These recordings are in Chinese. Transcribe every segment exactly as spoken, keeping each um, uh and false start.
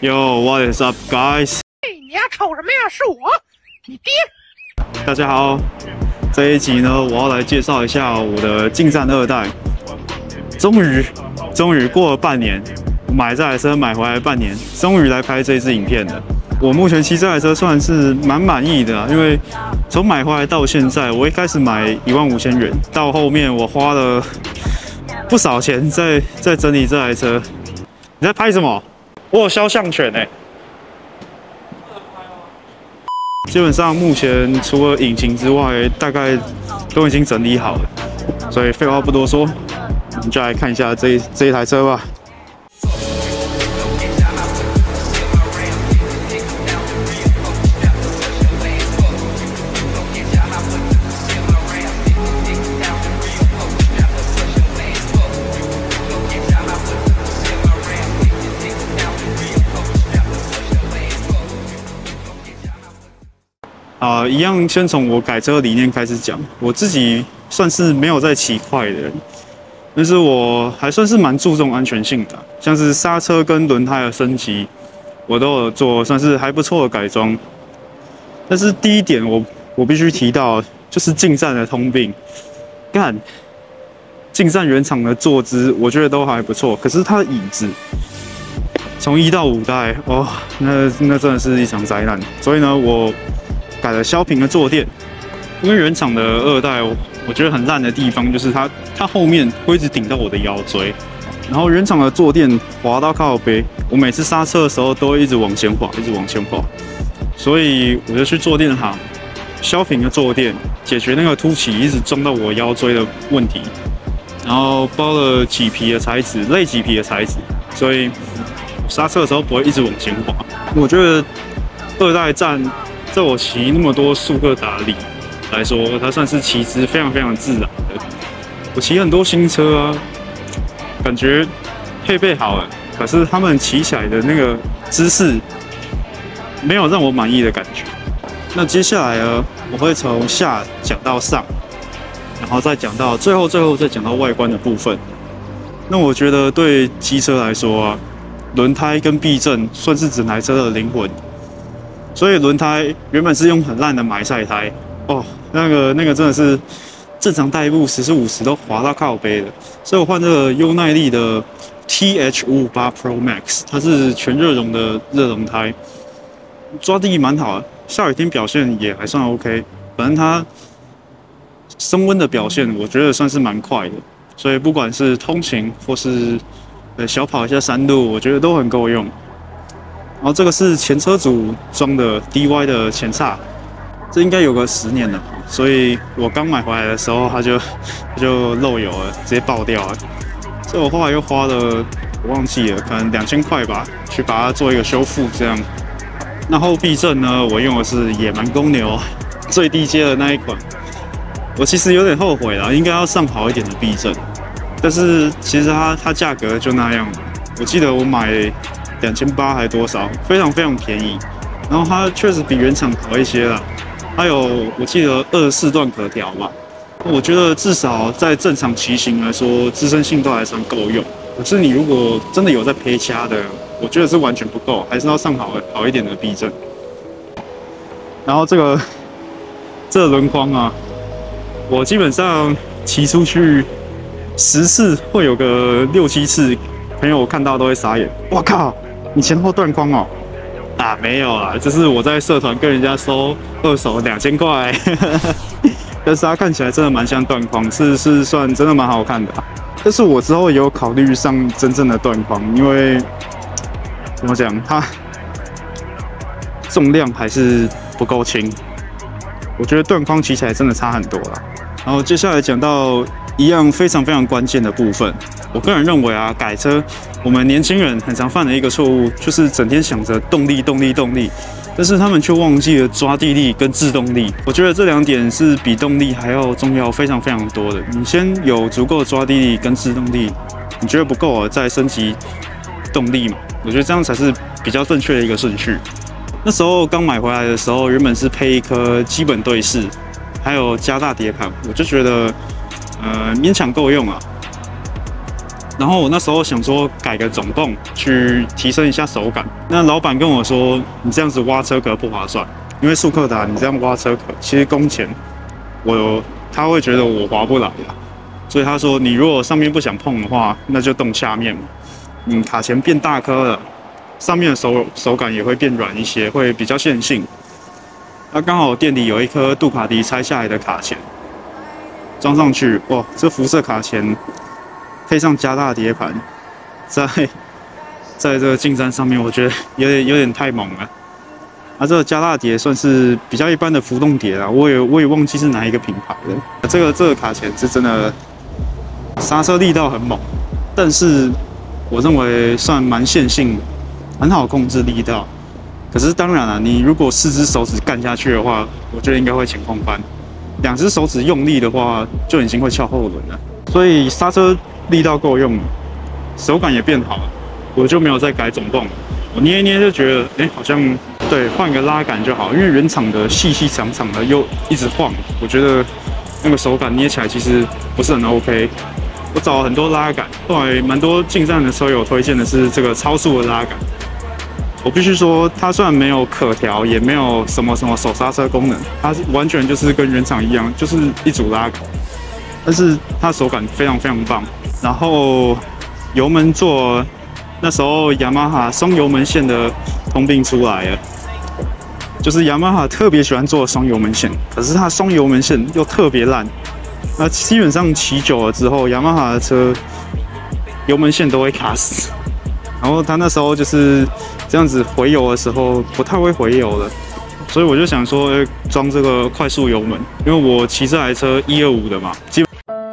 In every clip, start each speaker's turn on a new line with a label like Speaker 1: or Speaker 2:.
Speaker 1: Yo, what is up, guys？
Speaker 2: 嘿，你丫瞅什么呀？是我，你爹。
Speaker 1: 大家好，这一集呢，我要来介绍一下我的劲战二代。终于，终于过了半年，买这台车买回来半年，终于来拍这支影片了。我目前骑这台车算是蛮满意的、啊，因为从买回来到现在，我一开始买一万五千元，到后面我花了不少钱在在整理这台车。你在拍什么？我有肖像权哎、欸。基本上目前除了引擎之外，大概都已经整理好了，所以废话不多说，我们就来看一下这一这一台车吧。啊、呃，一样，先从我改车理念开始讲。我自己算是没有在骑快的人，但是我还算是蛮注重安全性的，像是刹车跟轮胎的升级，我都有做，算是还不错的改装。但是第一点我，我我必须提到，就是劲战的通病，干，劲战原厂的坐姿，我觉得都还不错，可是它的椅子，从一到五代，哦，那那真的是一场灾难。所以呢，我改了削平的坐垫，因为原厂的二代，我觉得很烂的地方就是它它后面会一直顶到我的腰椎，然后原厂的坐垫滑到靠背，我每次刹车的时候都会一直往前滑，一直往前滑，所以我就去坐垫行削平的坐垫，解决那个凸起一直撞到我腰椎的问题，然后包了麂皮的材质，类麂皮的材质，所以刹车的时候不会一直往前滑。我觉得二代战。在我骑那么多速克达里来说，它算是骑姿非常非常自然的。我骑很多新车啊，感觉配备好了，可是他们骑起来的那个姿势没有让我满意的感觉。那接下来呢，我会从下讲到上，然后再讲到最后，最后再讲到外观的部分。那我觉得对机车来说啊，轮胎跟避震算是整台车的灵魂。所以轮胎原本是用很烂的埋塞胎，哦，那个那个真的是正常代步时速五十都滑到靠背的，所以我换这个优耐力的 T H 五五八 Pro Max， 它是全热熔的热熔胎，抓地蛮好的，下雨天表现也还算 OK， 反正它升温的表现我觉得算是蛮快的，所以不管是通勤或是呃小跑一下山路，我觉得都很够用。然后这个是前车主装的 D Y 的前叉，这应该有个十年了，所以我刚买回来的时候它就它就漏油了，直接爆掉了。所以我后来又花了我忘记了，可能两千块吧，去把它做一个修复这样。那后避震呢，我用的是野蛮公牛最低阶的那一款。我其实有点后悔了，应该要上好一点的避震，但是其实它它价格就那样。我记得我买两千八还多少，非常非常便宜。然后它确实比原厂好一些啦，它有我记得二十四段可调吧。我觉得至少在正常骑行来说，支撑性都还算够用。可是你如果真的有在配掐的，我觉得是完全不够，还是要上好好一点的避震。然后这个这个轮框啊，我基本上骑出去十次会有个六七次，朋友看到都会傻眼。哇靠！你前后断框哦？啊，没有啦，这是我在社团跟人家收二手两千块，但是它看起来真的蛮像断框，是是算真的蛮好看的、啊。但是我之后也有考虑上真正的断框，因为怎么讲，它重量还是不够轻，我觉得断框骑起来真的差很多啦。然后接下来讲到一样非常非常关键的部分，我个人认为啊，改车我们年轻人很常犯的一个错误，就是整天想着动力、动力、动力，但是他们却忘记了抓地力跟制动力。我觉得这两点是比动力还要重要非常非常多的。你先有足够的抓地力跟制动力，你觉得不够了，再升级动力嘛？我觉得这样才是比较正确的一个顺序。那时候刚买回来的时候，原本是配一颗基本对式，还有加大碟盘，我就觉得呃勉强够用啊。 然后我那时候想说改个总泵，去提升一下手感。那老板跟我说，你这样子挖车壳不划算，因为速克达你这样挖车壳，其实工钱我他会觉得我划不来啊。所以他说，你如果上面不想碰的话，那就动下面。嗯，卡钳变大颗了，上面的手手感也会变软一些，会比较线性。那刚好店里有一颗杜卡迪拆下来的卡钳，装上去，哇，这辐射卡钳配上加大碟盘，在在这个进站上面，我觉得有点有点太猛了。啊，这个加大碟算是比较一般的浮动碟啦，我也我也忘记是哪一个品牌的。这个这个卡钳是真的刹车力道很猛，但是我认为算蛮线性，很好控制力道。可是当然了，你如果四只手指干下去的话，我觉得应该会前空翻；两只手指用力的话，就已经会翘后轮了。所以刹车力道够用，手感也变好了，我就没有再改总泵。我捏一捏就觉得，哎、欸，好像对，换个拉杆就好，因为原厂的细细长长的又一直晃，我觉得那个手感捏起来其实不是很 OK。我找了很多拉杆，后来蛮多进站的车友推荐的是这个超速的拉杆。我必须说，它虽然没有可调，也没有什么什么手刹车功能，它是完全就是跟原厂一样，就是一组拉杆，但是它手感非常非常棒。然后油门座那时候雅马哈双油门线的通病出来了，就是雅马哈特别喜欢做双油门线，可是它双油门线又特别烂。那基本上骑久了之后，雅马哈的车油门线都会卡死。然后他那时候就是这样子回油的时候不太会回油了，所以我就想说，欸，装这个快速油门，因为我骑这台车一二五的嘛，基本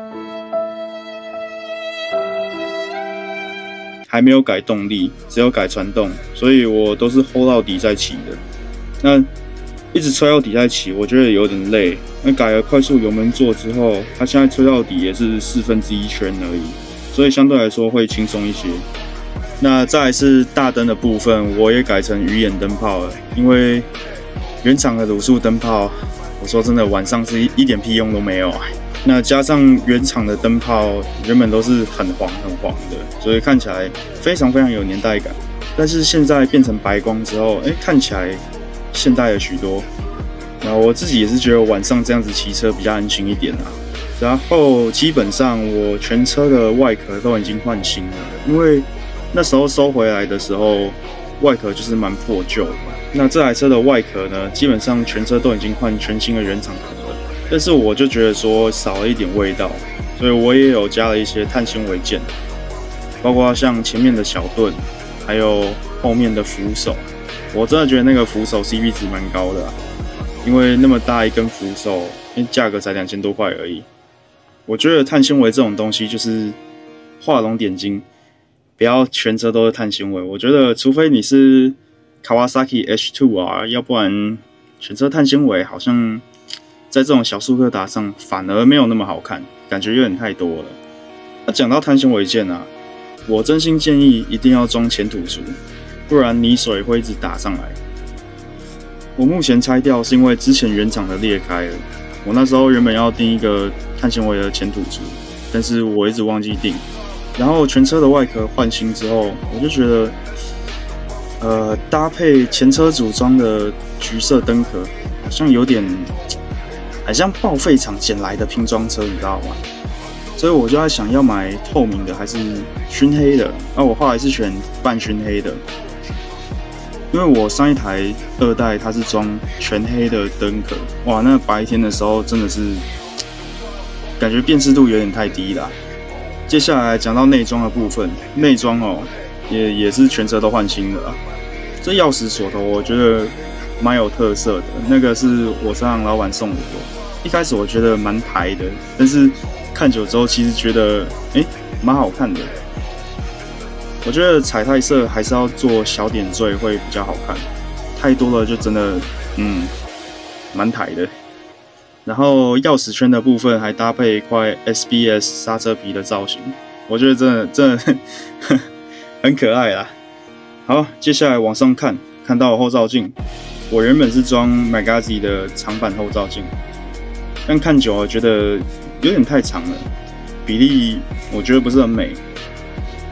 Speaker 1: 还没有改动力，只有改传动，所以我都是 hold 到底再骑的。那一直吹到底再骑，我觉得有点累。那改了快速油门座之后，它现在吹到底也是四分之一圈而已，所以相对来说会轻松一些。那再来是大灯的部分，我也改成鱼眼灯泡了，因为原厂的卤素灯泡，我说真的晚上是一点屁用都没有啊。那加上原厂的灯泡原本都是很黄很黄的，所以看起来非常非常有年代感。但是现在变成白光之后，哎，看起来现代了许多。然后我自己也是觉得晚上这样子骑车比较安心一点啊。然后基本上我全车的外壳都已经换新了，因为那时候收回来的时候外壳就是蛮破旧的。那这台车的外壳呢，基本上全车都已经换全新的原厂壳了，但是我就觉得说少了一点味道，所以我也有加了一些碳纤维件，包括像前面的小盾，还有后面的扶手。我真的觉得那个扶手 C P 值蛮高的啊，因为那么大一根扶手，因为价格才两千多块而已。我觉得碳纤维这种东西就是画龙点睛，不要全车都是碳纤维。我觉得除非你是 Kawasaki H 二 R， 要不然全车碳纤维好像在这种小速克达上反而没有那么好看，感觉有点太多了。那讲到碳纤维件啊，我真心建议一定要装前土除，不然泥水会一直打上来。我目前拆掉是因为之前原厂的裂开了，我那时候原本要订一个碳纤维的前土除，但是我一直忘记订。然后全车的外壳换新之后，我就觉得，呃，搭配前车组装的橘色灯壳，好像有点，很像报废厂捡来的拼装车，你知道吗？所以我就在想要买透明的还是熏黑的。那我后来是选半熏黑的，因为我上一台二代它是装全黑的灯壳，哇，那白天的时候真的是感觉辨识度有点太低啦。接下来讲到内装的部分，内装哦也也是全车都换新的啦。这钥匙锁头我觉得蛮有特色的，那个是我车行老板送我的。一开始我觉得蛮台的，但是看久之后其实觉得哎蛮好看的。我觉得彩带色还是要做小点缀会比较好看，太多了就真的嗯蛮台的。然后钥匙圈的部分还搭配一块 S B S 刹车皮的造型，我觉得真的真的很可爱啦。好，接下来往上看，看到后照镜，我原本是装 Magazi 的长版后照镜，但看久了觉得有点太长了，比例我觉得不是很美。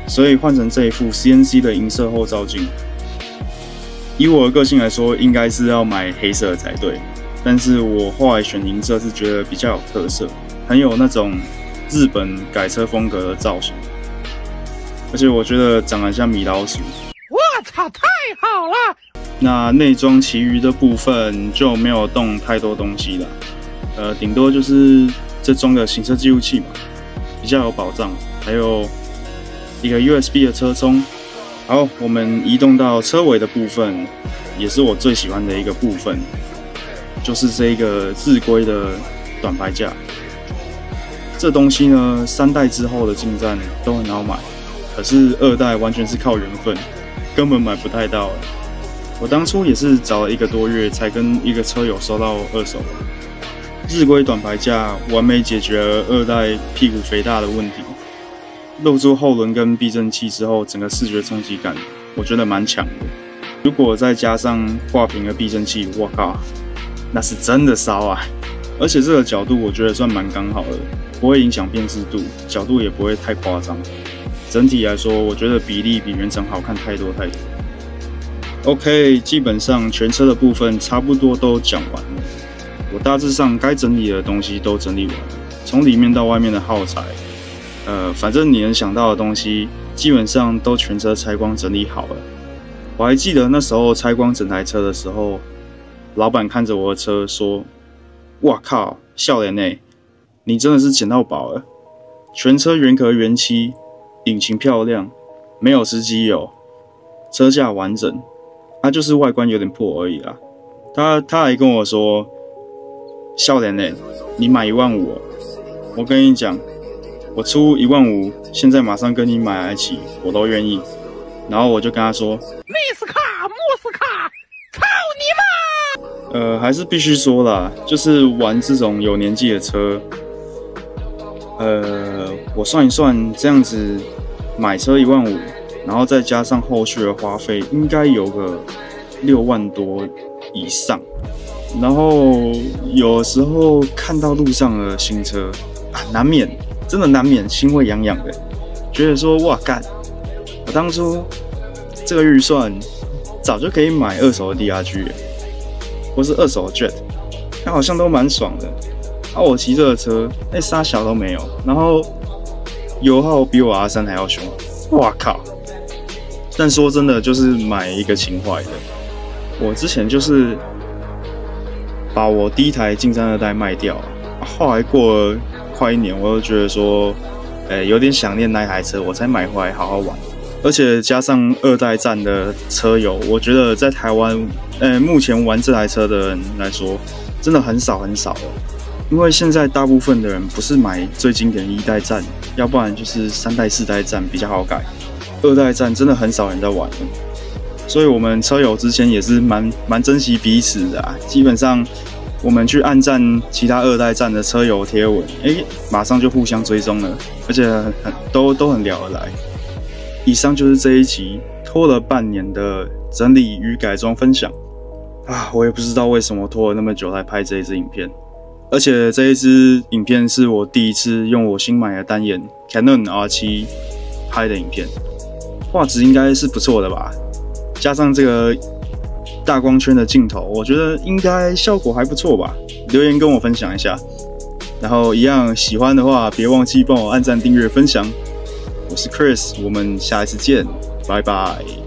Speaker 3: 所以换成这一副 C N C 的银色后照镜。以我的个性来说，应该是要买黑色才对，但是我后来选银色是觉得比较有特色，很有那种日本改车风格的造型，而且我觉得长得像米老鼠。
Speaker 2: 我操，太好了！
Speaker 3: 那内装其余的部分就没有动太多东西了，呃，顶多就是这装的行车记录器嘛，比较有保障，还有一个 U S B 的车充。好，我们移动到车尾的部分，也是我最喜欢的一个部分，就是这个日规的短排架。这东西呢，三代之后的进站都很好买，可是二代完全是靠缘分，根本买不太到。我当初也是找了一个多月，才跟一个车友收到二手。日规短排架完美解决了二代屁股肥大的问题。露出后轮跟避震器之后，整个视觉冲击感我觉得蛮强的。如果再加上挂屏的避震器，我靠，那是真的骚啊！而且这个角度我觉得算蛮刚好的，不会影响辨识度，角度也不会太夸张。整体来说，我觉得比例比原厂好看太多太多。OK， 基本上全车的部分差不多都讲完了，我大致上该整理的东西都整理完了，从里面到外面的耗材。呃，反正你能想到的东西，基本上都全车拆光整理好了。我还记得那时候拆光整台车的时候，老板看着我的车说：“哇靠，笑脸欸，你真的是捡到宝了！全车原壳原漆，引擎漂亮，没有失机油，车架完整，它、啊、就是外观有点破而已啦。”他他还跟我说：“笑脸欸，你买一万五，我跟你讲。”我出一万五，现在马上跟你买来起，我都愿意。然后我就跟他说：“
Speaker 2: 密斯卡，穆斯卡，操你妈！”
Speaker 3: 呃，还是必须说啦，就是玩这种有年纪的车，呃，我算一算，这样子买车一万五，然后再加上后续的花费，应该有个六万多以上。然后有时候看到路上的新车啊，难免。真的难免心会痒痒的，觉得说哇干，我当初这个预算早就可以买二手的 D R G 了，或是二手的 Jet， 它好像都蛮爽的。啊，我骑这个车，哎、欸，啥小都没有，然后油耗比我 R 三还要凶，哇靠！但说真的，就是买一个情怀的。我之前就是把我第一台进站二代卖掉，后来过了快一年，我就觉得说，呃、欸，有点想念那台车，我才买回来好好玩。而且加上二代站的车友，我觉得在台湾，呃、欸，目前玩这台车的人来说，真的很少很少了。因为现在大部分的人不是买最经典的一代站，要不然就是三代、四代站比较好改，二代站真的很少人在玩了。所以我们车友之间也是蛮蛮珍惜彼此的啊，基本上。我们去按赞其他二代站的车友贴文，哎、欸，马上就互相追踪了，而且很很都都很聊得来。以上就是这一集拖了半年的整理与改装分享啊，我也不知道为什么拖了那么久才拍这一支影片，而且这一支影片是我第一次用我新买的单眼 Canon R 七 拍的影片，画质应该是不错的吧，加上这个。大光圈的镜头，我觉得应该效果还不错吧。留言跟我分享一下，然后一样喜欢的话，别忘记帮我按赞、订阅、分享。我是 Chris， 我们下一次见，拜拜。